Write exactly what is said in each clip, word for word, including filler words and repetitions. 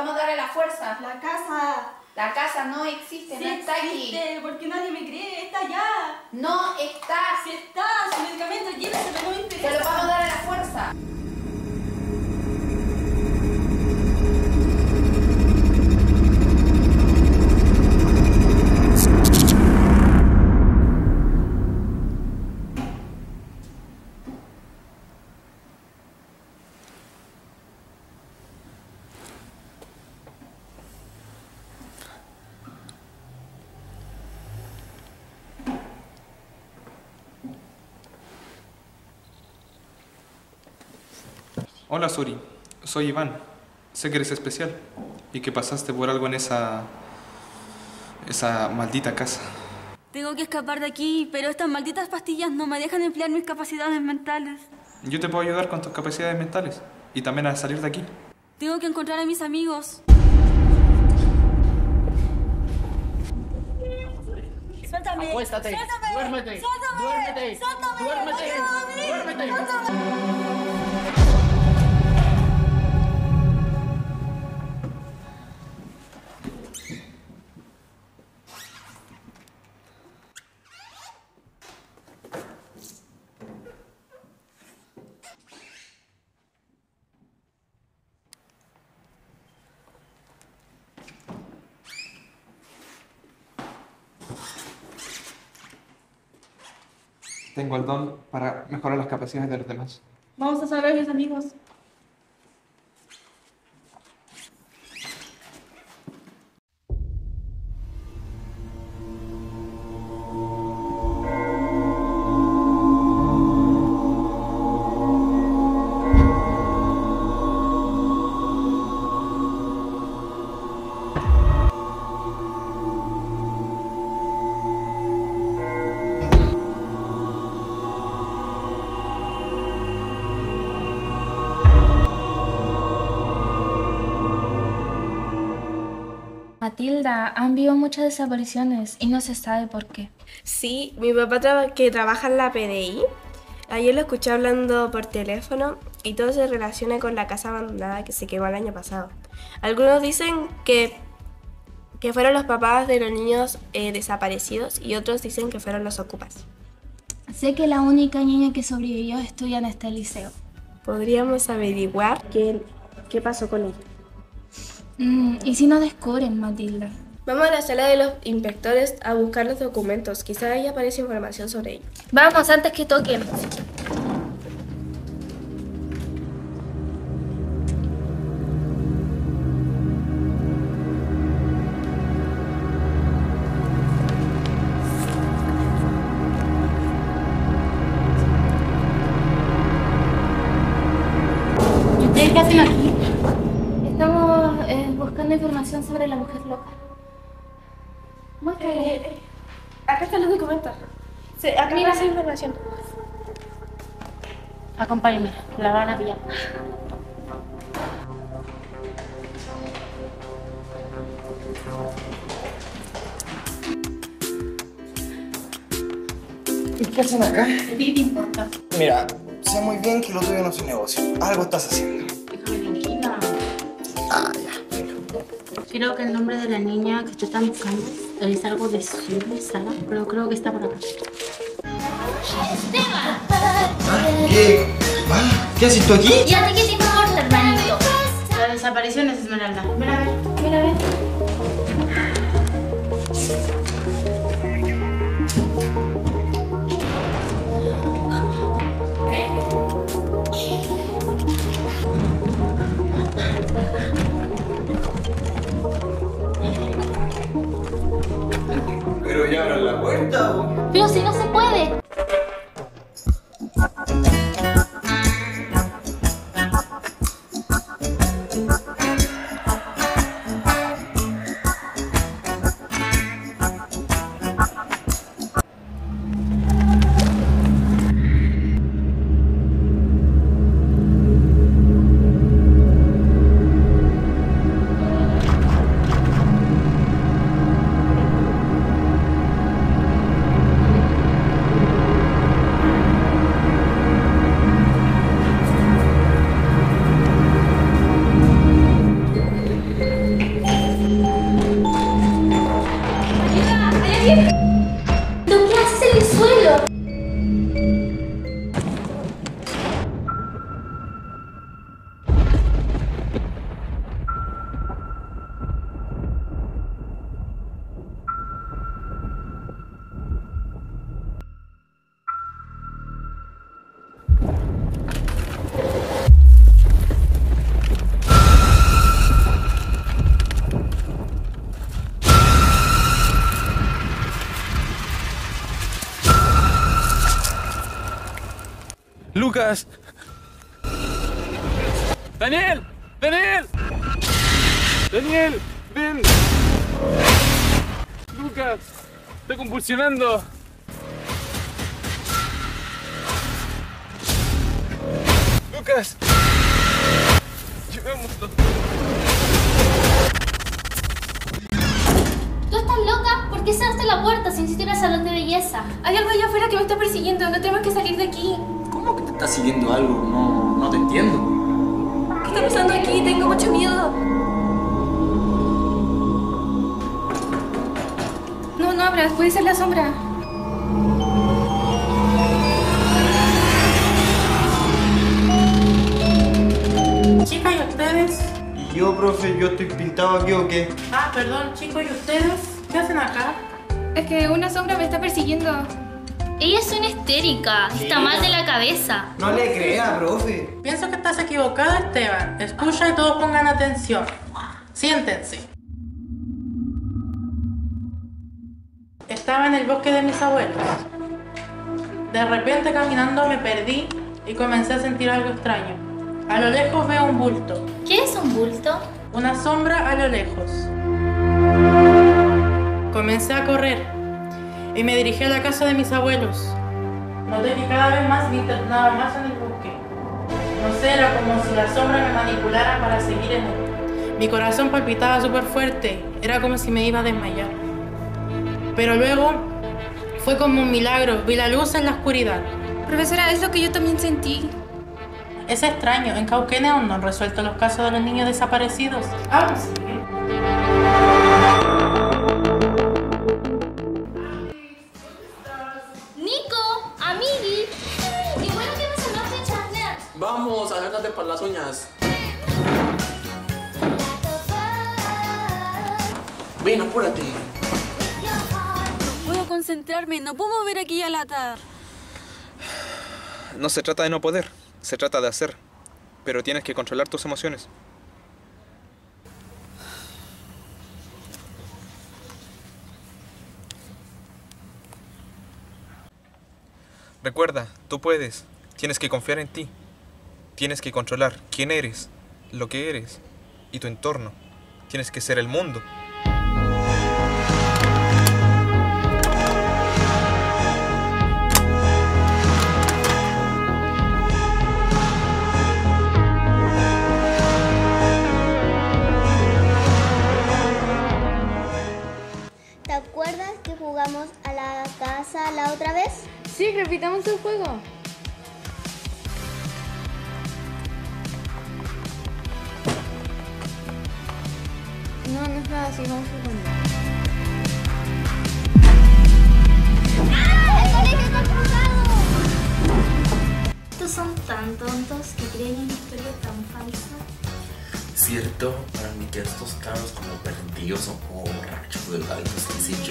vamos a dar a la fuerza. La casa. La casa no existe, Sí no está existe, aquí. porque nadie me cree, está allá. No está. Si está, su medicamento, lléveselo, no me interesa. Se lo vamos a dar a la fuerza. Hola Suri, soy Iván. Sé que eres especial y que pasaste por algo en esa... esa maldita casa. Tengo que escapar de aquí, pero estas malditas pastillas no me dejan emplear mis capacidades mentales. Yo te puedo ayudar con tus capacidades mentales y también a salir de aquí. Tengo que encontrar a mis amigos. ¡Suéltame! Acuéstate, ¡Suéltame! duérmete, ¡Suéltame! duérmete, ¡Suéltame! duérmete, ¡No quiero dormir! duérmete. ¡Suéltame! Tengo el don para mejorar las capacidades de los demás. Vamos a saber, mis amigos. Matilda, han habido muchas desapariciones y no se sabe por qué. Sí, mi papá traba- que trabaja en la P D I. Ayer lo escuché hablando por teléfono y todo se relaciona con la casa abandonada que se quemó el año pasado. Algunos dicen que, que fueron los papás de los niños eh, desaparecidos y otros dicen que fueron los ocupas. Sé que la única niña que sobrevivió estudia en este liceo. Podríamos averiguar qué, qué pasó con ella. Mm, ¿y si no descubren, Matilda? Vamos a la sala de los inspectores a buscar los documentos. Quizá ahí aparece información sobre ello. Vamos, antes que toquen. ¿Y ustedes qué hacen aquí? Estamos eh, buscando información sobre la mujer loca. Muéstrale. Eh, acá están los documentos. Sí, acá Mira. aparece información. Acompáñenme, la van a pillar. ¿Y qué hacen acá? ¿A ti te importa? Mira, sé muy bien que lo tuyo no es un negocio. Algo estás haciendo. Déjame tranquila. Ah, ya, venga. Creo que el nombre de la niña que te están buscando es algo de Suri, Sara, pero creo que está por acá. ¿Qué? Ah, ¿Qué haces tú aquí? ¿Y a ti qué te importa, hermanito? La desaparición es Esmeralda. Ven a ver. Mira, a ver. Pero ya abran la puerta, ¿o? Pero si no se puede. Lucas. Daniel, Daniel. Daniel, ven. Lucas, está convulsionando. Lucas. Llevémoslo. ¿Tú estás loca? ¿Por qué cerraste la puerta si necesito ir al salón de belleza? Hay algo allá afuera que me está persiguiendo. No tenemos que salir de aquí. ¿Cómo que te está siguiendo algo? No, no te entiendo. ¿Qué está pasando aquí? Tengo mucho miedo. No, no abras. Puede ser la sombra. Chicas, ¿y ustedes? ¿Y yo, profe? ¿Yo estoy pintado aquí o qué? Ah, perdón, chicos, ¿y ustedes? ¿Qué hacen acá? Es que una sombra me está persiguiendo. Ella es una histérica. Está mal de la cabeza. No le crea, profe. Pienso que estás equivocado, Esteban. Escucha y todos pongan atención. Siéntense. Estaba en el bosque de mis abuelos. De repente, caminando, me perdí y comencé a sentir algo extraño. A lo lejos veo un bulto. ¿Qué es un bulto? Una sombra a lo lejos. Comencé a correr y me dirigí a la casa de mis abuelos. Noté que cada vez más me internaba más en el bosque. No sé, era como si la sombra me manipulara para seguir en él. Mi corazón palpitaba súper fuerte, era como si me iba a desmayar. Pero luego fue como un milagro, vi la luz en la oscuridad. Profesora, es lo que yo también sentí. Es extraño, en Cauquenes aún no han resuelto los casos de los niños desaparecidos. Aún sigue. Nico, amigui. Qué bueno que me salvaste, Chandler. Vamos, acércate para las uñas. Ven, apúrate. No puedo concentrarme, no puedo mover aquella lata. No se trata de no poder, se trata de hacer. Pero tienes que controlar tus emociones. Recuerda, tú puedes. Tienes que confiar en ti. Tienes que controlar quién eres, lo que eres y tu entorno. Tienes que ser el mundo. ¿Te acuerdas que jugamos a la casa la otra vez? Sí, repitamos el juego. No, no es nada así, vamos jugando. ¡Ah! ¡El colegio está cruzado! Estos son tan tontos que creen una historia tan falsa. Cierto, para mí que estos carros como perdidos son como borrachos de altos, qué sé yo.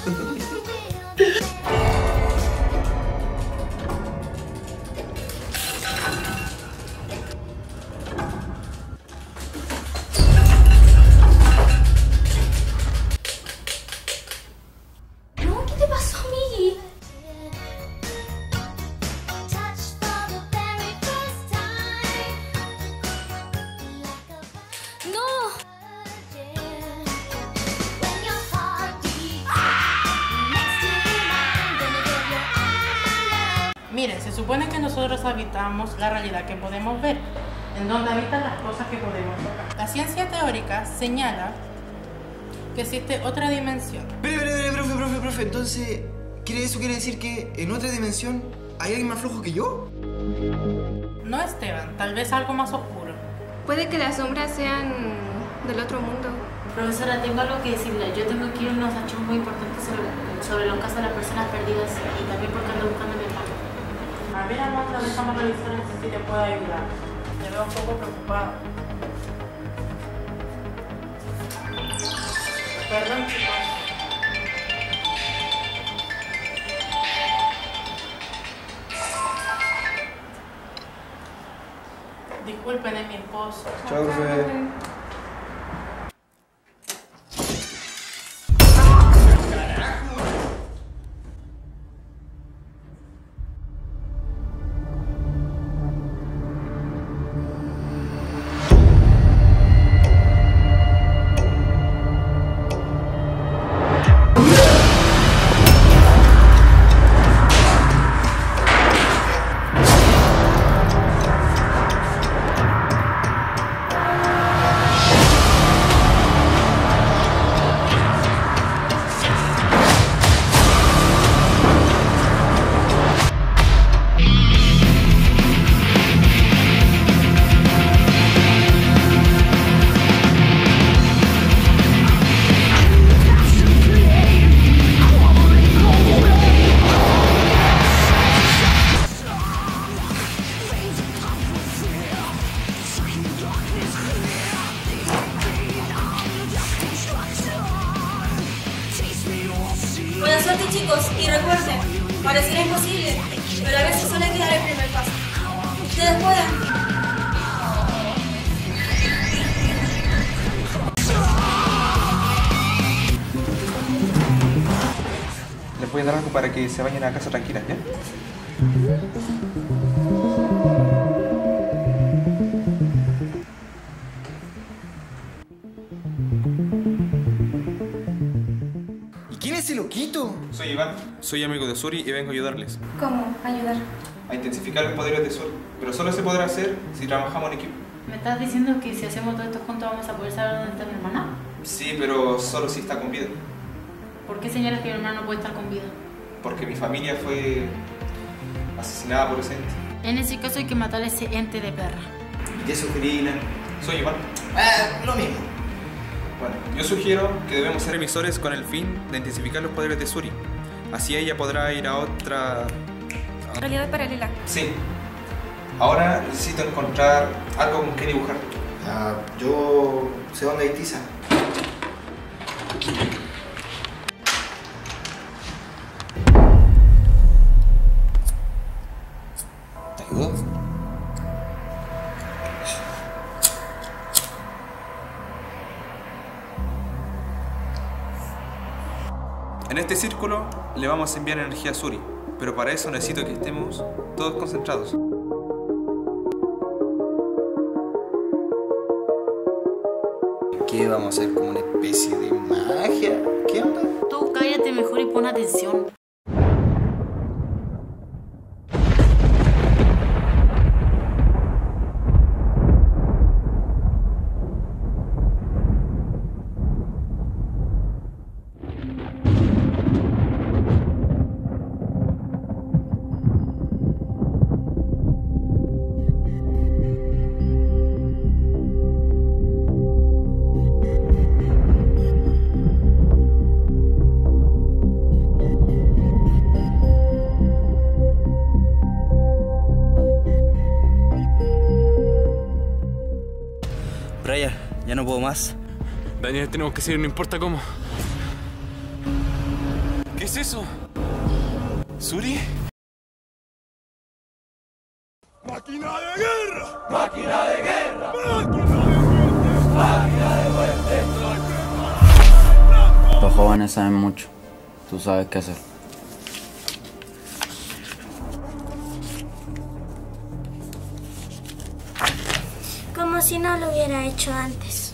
No, ¿qué te pasó, amigui? No. Miren, se supone que nosotros habitamos la realidad que podemos ver, en donde habitan las cosas que podemos tocar. La ciencia teórica señala que existe otra dimensión. Espera, espera, espera, profe, profe, profe. Entonces, ¿quiere eso quiere decir que en otra dimensión hay alguien más flojo que yo? No, Esteban, tal vez algo más oscuro. Puede que las sombras sean del otro mundo. Profesora, tengo algo que decirle. Yo tengo que ir a unos archivos muy importantes sobre, sobre los casos de las personas perdidas y también porque ando buscando a mi hermano. A ver, Amanda, déjame revisar si te puedo ayudar. Te veo un poco preocupado. Perdón, chicos. Disculpen, es mi esposo. Chao, profe. chicos, y recuerden, pareciera imposible, pero a veces solo hay que dar el primer paso. Ustedes pueden. Les voy a dar algo para que se vayan a casa tranquilas, ¿ya? ¿Y quién es ese loquito? Soy Iván, soy amigo de Suri y vengo a ayudarles. ¿Cómo? ¿Ayudar? A intensificar los poderes de Suri, pero solo se podrá hacer si trabajamos en equipo. ¿Me estás diciendo que si hacemos todo esto juntos vamos a poder saber dónde está mi hermana? Sí, pero solo si está con vida. ¿Por qué señalas que mi hermana no puede estar con vida? Porque mi familia fue asesinada por ese ente. En ese caso hay que matar a ese ente de perra. ¿Y qué sugerí, Ilan? Soy Iván. Ah, lo mismo. Bueno, yo sugiero que debemos ser emisores con el fin de intensificar los poderes de Suri. Así ella podrá ir a otra... Realidad paralela. Sí. Ahora necesito encontrar algo con que dibujar. Ah, yo sé dónde hay tiza. ¿Te ayudo? En este círculo le vamos a enviar energía a Suri, pero para eso necesito que estemos todos concentrados. ¿Qué vamos a hacer? ¿Como una especie de magia? ¿Qué onda? Tú cállate mejor y pon atención. Brian, ya no puedo más. Daniel, tenemos que seguir, no importa cómo. ¿Qué es eso? ¿Suri? ¡Máquina de guerra! ¡Máquina de guerra! ¡Máquina de muerte! Los jóvenes saben mucho. Tú sabes qué hacer. Como si no lo hubiera hecho antes.